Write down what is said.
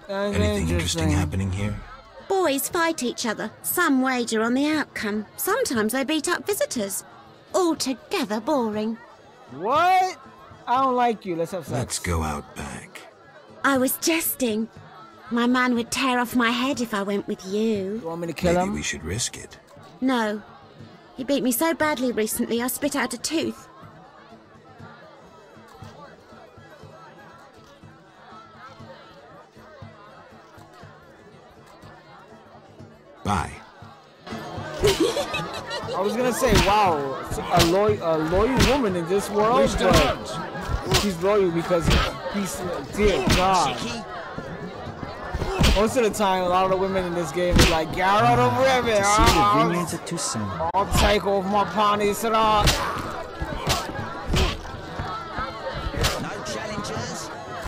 Anything interesting happening here? Boys fight each other. Some wager on the outcome. Sometimes they beat up visitors. Altogether boring. What? I don't like you. Let's have sex. Let's go out back. I was jesting. My man would tear off my head if I went with you. You want me to kill him? Maybe we should risk it. No. He beat me so badly recently I spit out a tooth. Bye. I was gonna say, wow, a loyal woman in this world, but she's loyal because he's, dear God. Most of the time, a lot of the women in this game are like, get out of the river. To see the vineyards of Toussaint. I'll take off my panties.